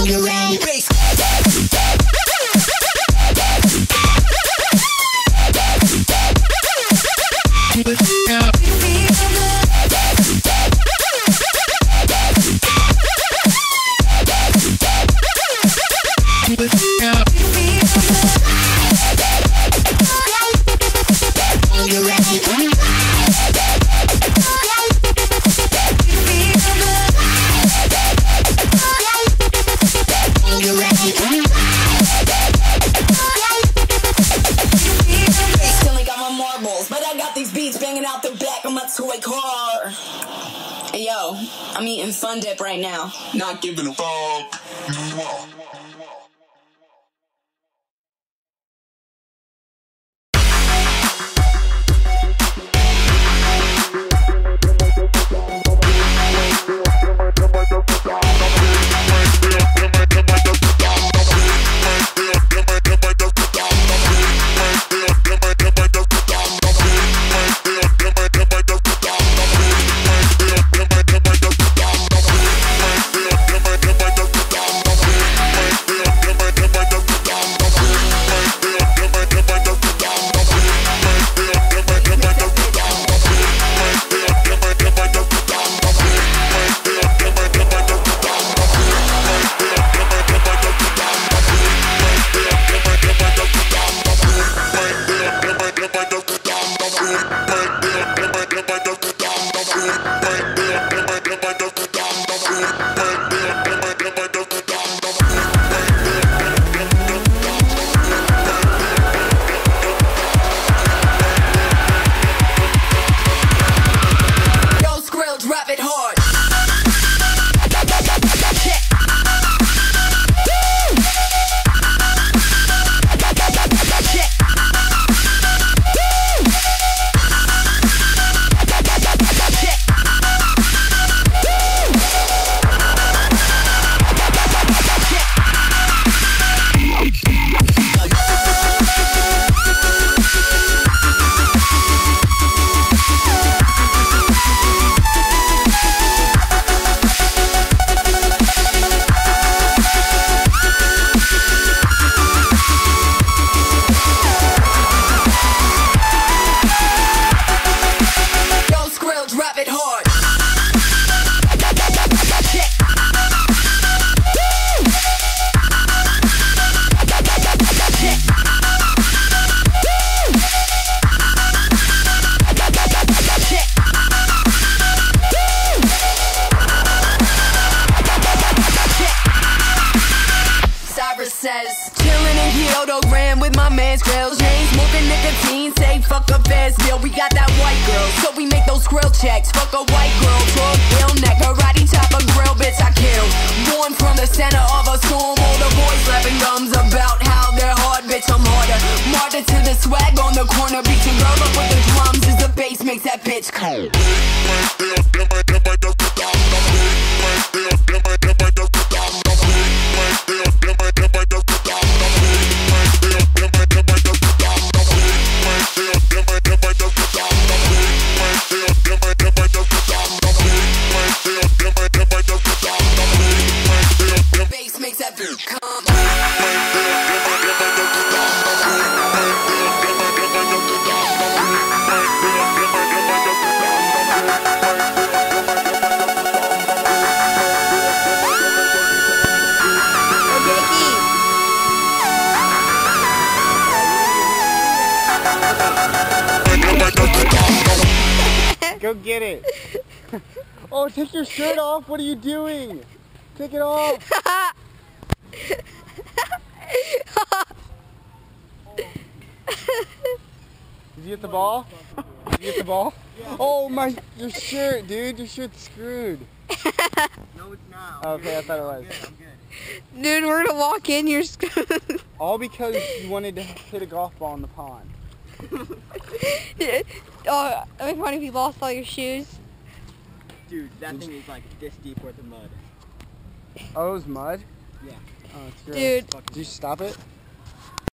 you ready? Hey yo, I'm eating Fun Dip right now. Not giving a fuck. Says chillin' in Kyoto Grand with my man's grills. Chain smoking nicotine, say fuck a fast deal. We got that white girl, so we make those grill checks. Fuck a white girl, drug ill neck, karate chop a grill, bitch I kill. Born from the center of a storm, all the boys rapping gums about how they're hard, bitch I'm harder. Martyr to the swag on the corner, beat your girl up with the drums as the bass makes that bitch cold. Go get it. Oh, take your shirt off. What are you doing? Take it off. Did you get the ball? Did you get the ball? Oh my, your shirt, dude. Your shirt's screwed. No, it's not. Okay, I thought it was. I'm good. Dude, we're gonna walk in, you're screwed. All because you wanted to hit a golf ball in the pond. Oh, it would be funny if you lost all your shoes. Dude, that thing is like this deep worth of mud. Oh, it was mud? Yeah. Oh, it's gross. Dude. Did you stop it?